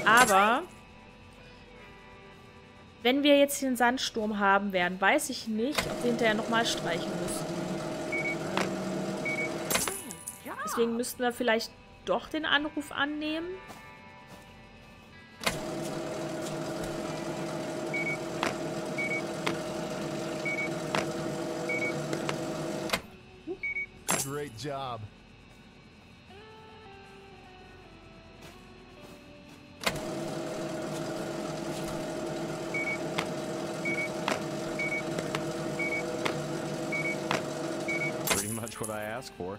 Aber wenn wir jetzt hier einen Sandsturm haben werden, weiß ich nicht, ob wir hinterher nochmal streichen müssen. Deswegen müssten wir vielleicht doch den Anruf annehmen. Great job. Pretty much what I asked for.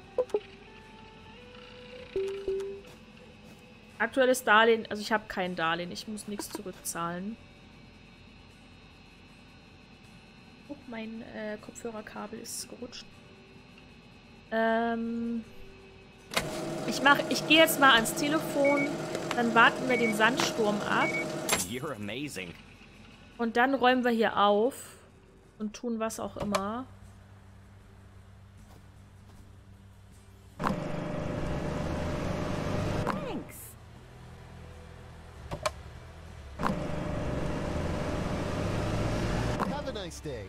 Aktuelles Darlehen, also ich habe kein Darlehen, ich muss nichts zurückzahlen. Oh, mein Kopfhörerkabel ist gerutscht. Ich gehe jetzt mal ans Telefon, dann warten wir den Sandsturm ab. You're amazing. Und dann räumen wir hier auf und tun was auch immer. Have a nice day.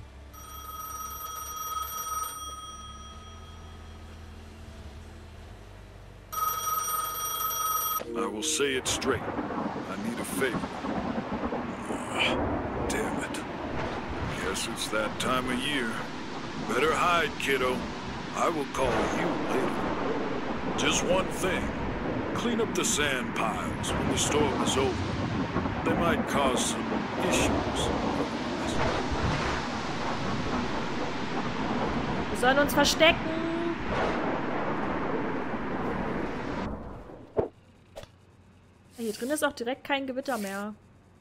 I will say it straight. I need a favor. Damn it. Guess it's that time of year. Better hide, kiddo. I will call you later. Just one thing. Clean up the sand piles when the storm is over. They might cause some issues. Wir sollen uns verstecken. Hier drin ist auch direkt kein Gewitter mehr.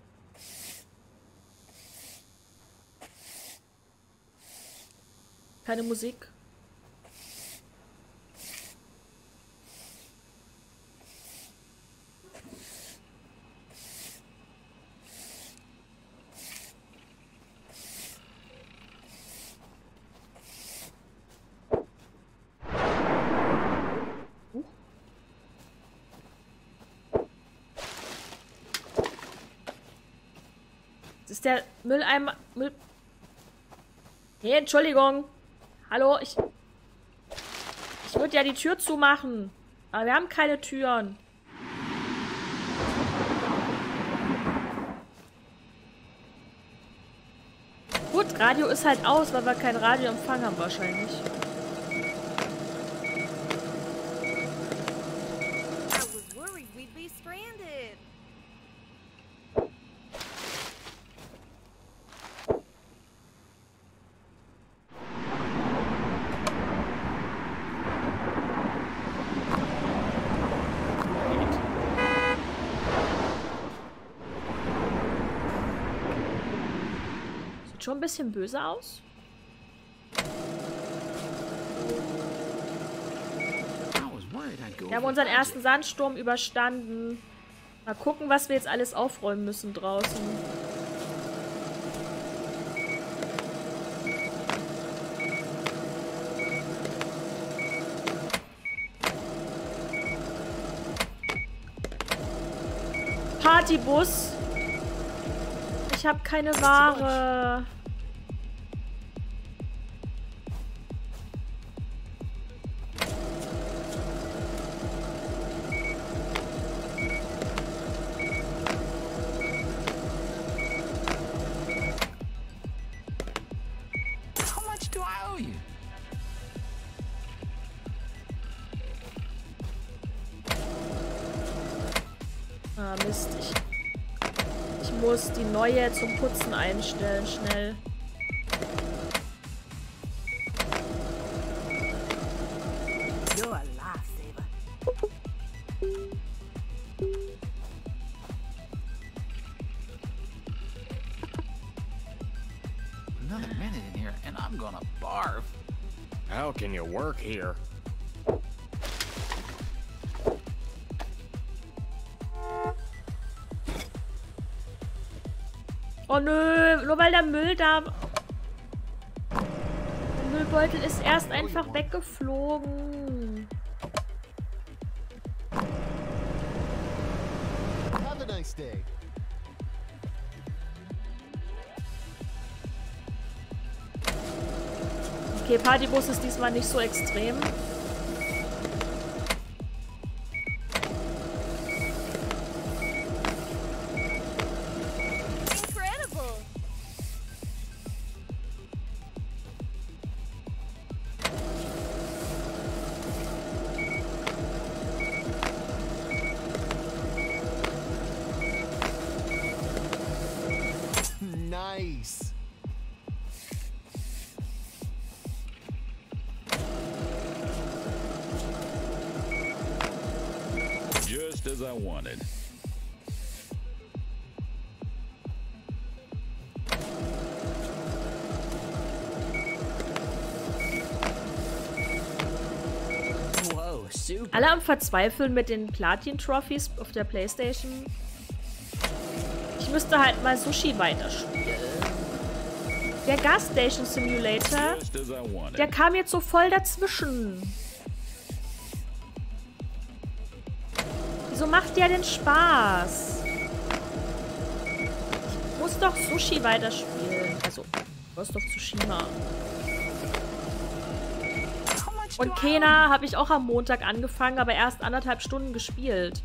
Keine Musik. Das ist der Mülleimer. Hey, Entschuldigung. Hallo, ich würde ja die Tür zumachen. Aber wir haben keine Türen. Gut, Radio ist halt aus, weil wir kein Radioempfang haben wahrscheinlich. Schon ein bisschen böse aus. Wir haben unseren ersten Sandsturm überstanden. Mal gucken, was wir jetzt alles aufräumen müssen draußen. Partybus. Ich habe keine Ware. Ah, Mist. Ich muss die neue zum Putzen einstellen, schnell. You're a lifesaver. Another minute in here and I'm gonna barf. How can you work here? Oh nö, nur weil der Müll da... Der Müllbeutel ist erst einfach weggeflogen. Have a nice day. Okay, Partybus ist diesmal nicht so extrem. Incredible. Nice. Just as I wanted. Whoa, super. Alle am Verzweifeln mit den Platin-Trophies auf der PlayStation. Ich müsste halt mal Sushi weiterspielen. Der Gas Station Simulator, Just as I wanted. der kam jetzt so voll dazwischen. Wieso macht der denn Spaß? Ich muss doch Sushi weiterspielen. Also, Ghost of Tsushima. Und Kena habe ich auch am Montag angefangen, aber erst 1,5 Stunden gespielt.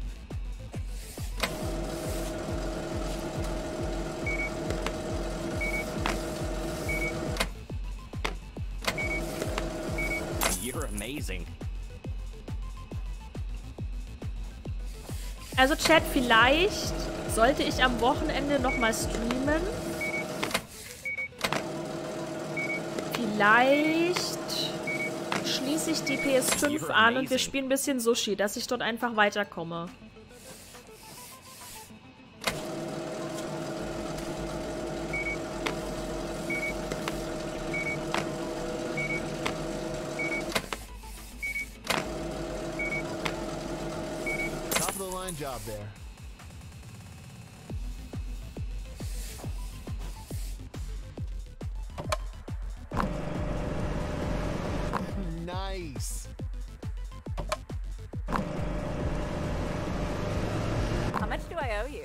You're amazing. Also Chat, vielleicht sollte ich am Wochenende nochmal streamen. Vielleicht schließe ich die PS5 an und wir spielen ein bisschen Sushi, dass ich dort einfach weiterkomme. Top of the line job there. Nice. How much do I owe you?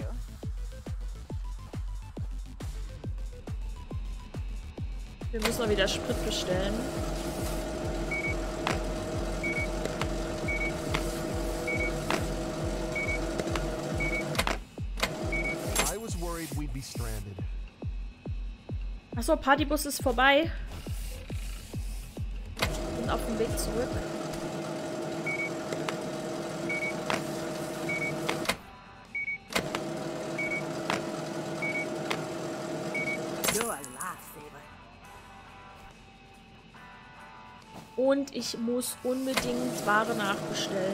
Wir müssen mal wieder Sprit bestellen. I was worried we'd be stranded. Achso, Partybus ist vorbei. Bin auf dem Weg zurück. You're a lifesaver. Und ich muss unbedingt Ware nachbestellen.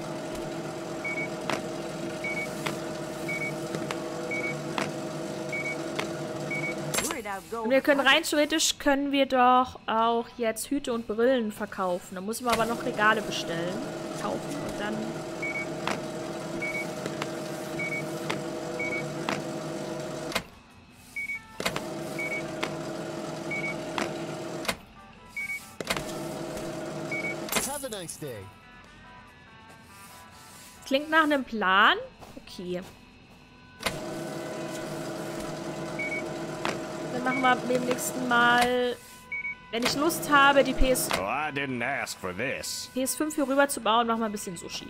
Worried I'd go. Und wir können rein theoretisch können wir doch auch jetzt Hüte und Brillen verkaufen. Da müssen wir aber noch Regale bestellen. Kaufen und dann... Have a nice day. Klingt nach einem Plan. Okay. Dann machen wir beim nächsten Mal, wenn ich Lust habe, die Well, I didn't ask for this. PS5 hier rüber zu bauen, machen wir ein bisschen Sushi.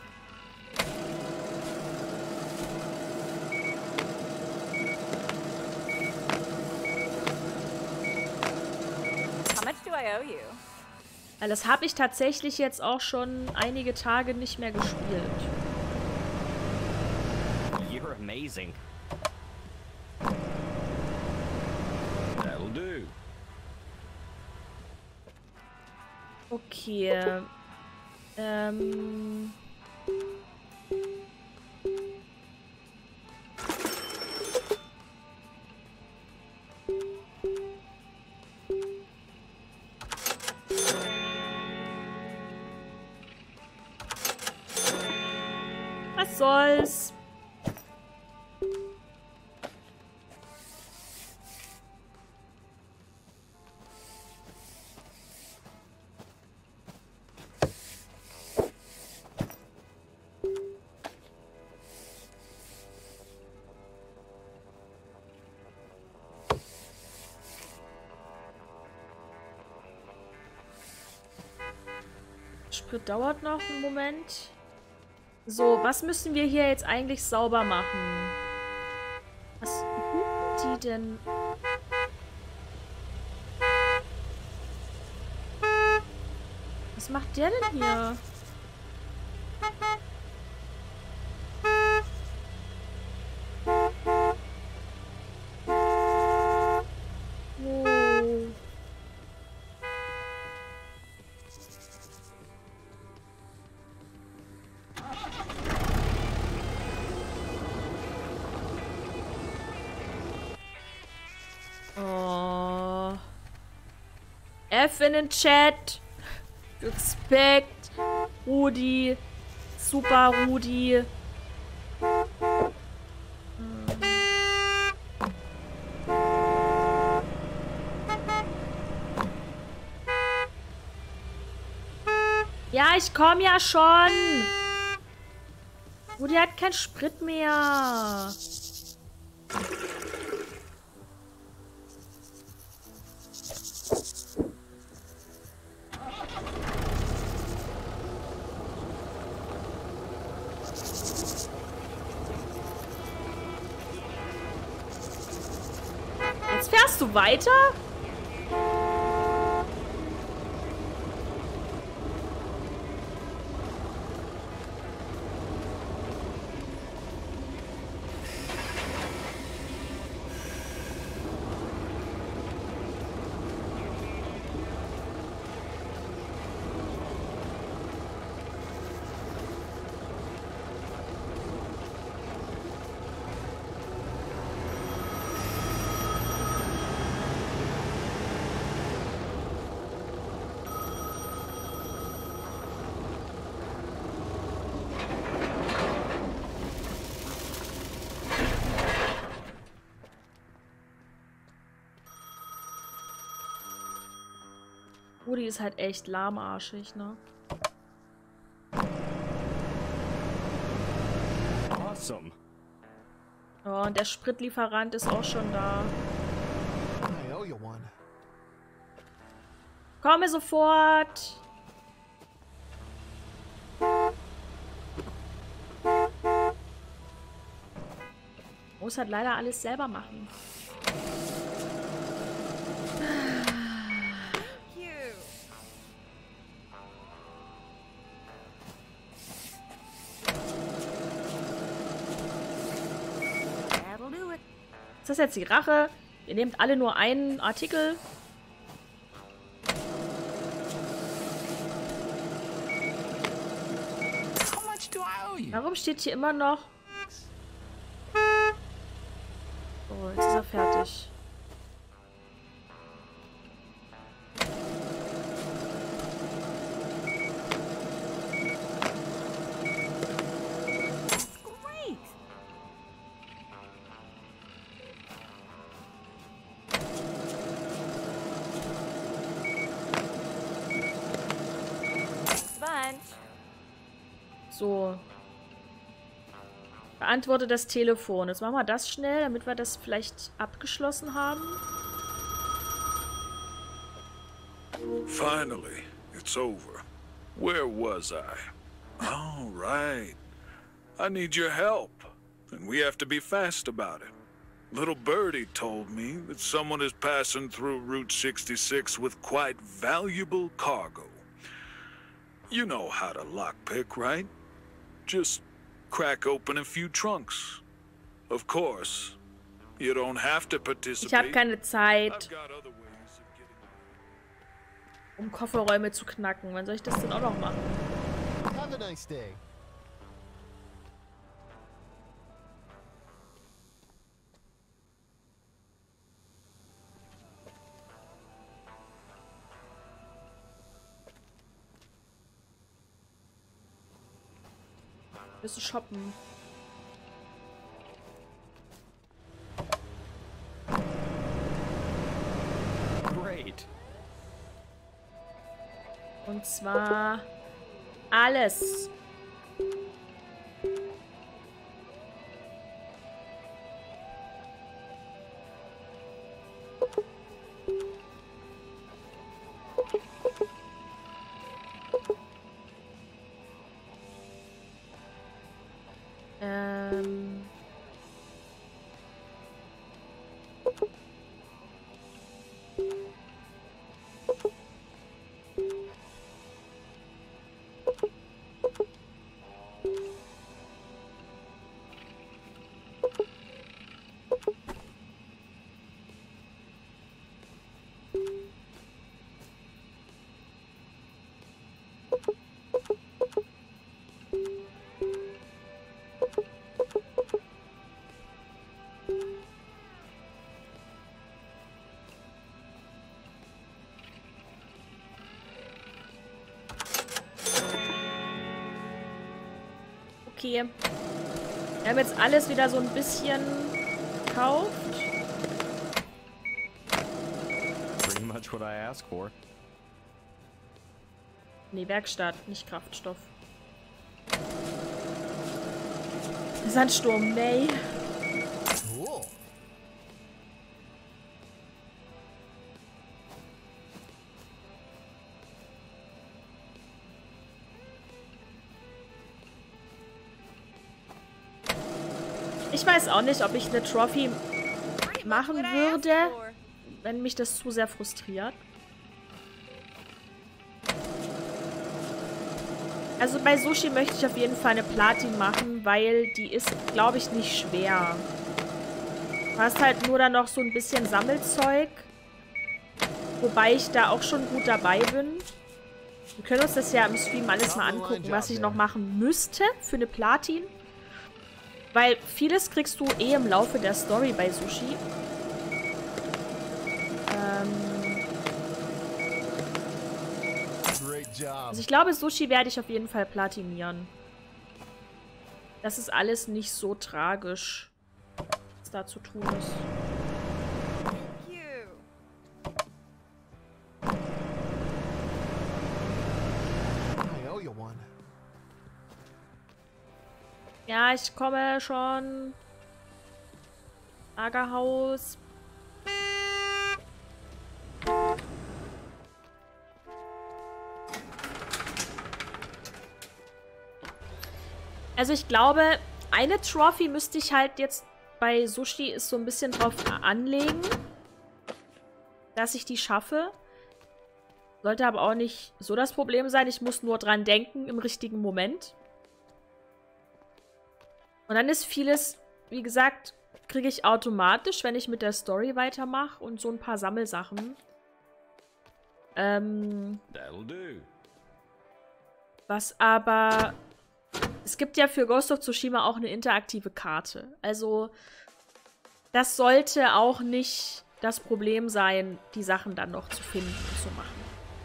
How much do I owe you? Weil das habe ich tatsächlich jetzt auch schon einige Tage nicht mehr gespielt. You're amazing. That'll do. Okay. Ähm... Was soll's? Sprit dauert noch einen Moment. So, was müssen wir hier jetzt eigentlich sauber machen? Was hupen die denn? Was macht der denn hier? Oh. Oh. F in den Chat. Respekt. Rudi. Super Rudi. Ja, ich komme ja schon. Rudi hat keinen Sprit mehr. Jetzt fährst du weiter? Rudi ist halt echt lahmarschig, ne? Awesome. Oh, und der Spritlieferant ist auch schon da. I owe you one. Komme sofort! Muss halt leider alles selber machen. Cute. That'll do it. Ist das jetzt die Rache? Ihr nehmt alle nur einen Artikel. How much do I owe you? Warum steht hier immer noch? Oh, jetzt ist er fertig. Great. Sponge. So. Beantworte das Telefon. Jetzt machen wir das schnell, damit wir das vielleicht abgeschlossen haben. Finally, it's over. Where was I? Oh, right. I need your help, and we have to be fast about it. Little Birdie told me that someone is passing through Route 66 with quite valuable cargo. You know how to lockpick, right? Just crack open a few trunks. Of course, you don't have to Ich participate. habe keine Zeit, I've got other ways of getting... um Kofferräume zu knacken. Wann soll ich das denn auch noch machen? Have a nice day. Wir müssen shoppen. Great. Und zwar alles. Okay. Wir haben jetzt alles wieder so ein bisschen gekauft. Pretty much what I asked for. Nee, Werkstatt, nicht Kraftstoff. Sandsturm, nee. Cool. Ich weiß auch nicht, ob ich eine Trophy Pretty much machen what I asked würde, for. wenn mich das zu sehr frustriert. Also bei Sushi möchte ich auf jeden Fall eine Platin machen, weil die ist, glaube ich, nicht schwer. Du hast halt nur dann noch so ein bisschen Sammelzeug. Wobei ich da auch schon gut dabei bin. Wir können uns das ja im Stream alles mal angucken, was ich noch machen müsste für eine Platin. Weil vieles kriegst du eh im Laufe der Story bei Sushi. Great job. Also ich glaube, Sushi werde ich auf jeden Fall platinieren. Das ist alles nicht so tragisch, was da zu tun ist. Thank you. I owe you one. Ja, ich komme schon. Lagerhaus. Also ich glaube, eine Trophy müsste ich halt jetzt bei Sushi ist so ein bisschen drauf anlegen, dass ich die schaffe. Sollte aber auch nicht so das Problem sein. Ich muss nur dran denken im richtigen Moment. Und dann ist vieles, wie gesagt, kriege ich automatisch, wenn ich mit der Story weitermache und so ein paar Sammelsachen. That'll do. Was aber... Es gibt ja für Ghost of Tsushima auch eine interaktive Karte. Also, das sollte auch nicht das Problem sein, die Sachen dann noch zu finden und zu machen.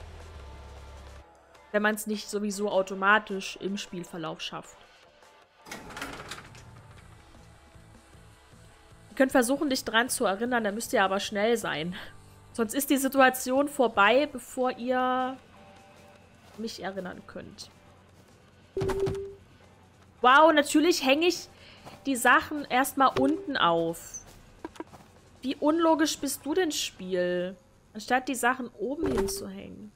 Wenn man es nicht sowieso automatisch im Spielverlauf schafft. Ihr könnt versuchen, dich dran zu erinnern, dann müsst ihr aber schnell sein. Sonst ist die Situation vorbei, bevor ihr mich erinnern könnt. Wow, natürlich hänge ich die Sachen erstmal unten auf. Wie unlogisch bist du denn, Spiel? Anstatt die Sachen oben hinzuhängen.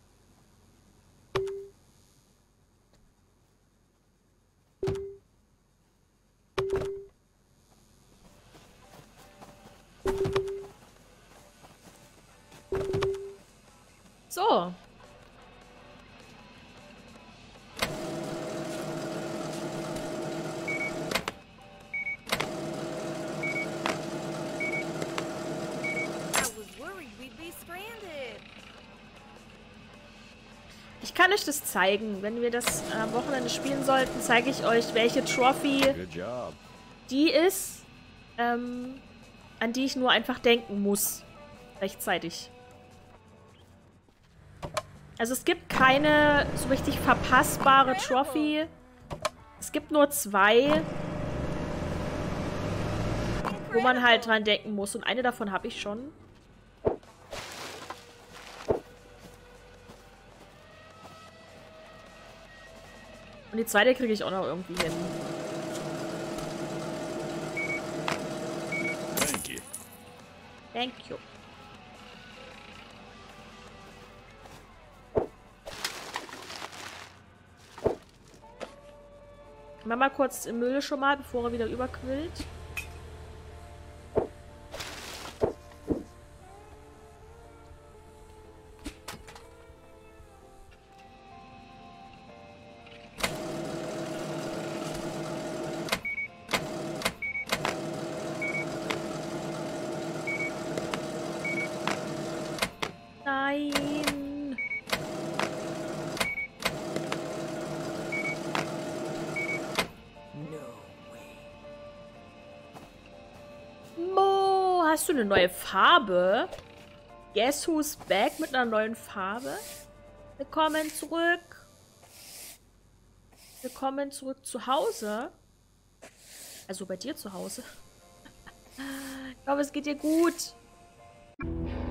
So. Ich kann euch das zeigen. Wenn wir das am Wochenende spielen sollten, zeige ich euch, welche Trophy Good job. die ist, an die ich nur einfach denken muss. Rechtzeitig. Also es gibt keine so richtig verpassbare Trophy. Es gibt nur 2, wo man halt dran denken muss. Und eine davon habe ich schon. Und die zweite kriege ich auch noch irgendwie hin. Thank you. Thank you. Mach mal kurz im Müll schon mal, bevor er wieder überquillt. Nein. Mo, hast du eine neue Farbe? Guess who's back mit einer neuen Farbe? Willkommen zurück. Willkommen zurück zu Hause. Also bei dir zu Hause. Ich glaube, es geht dir gut.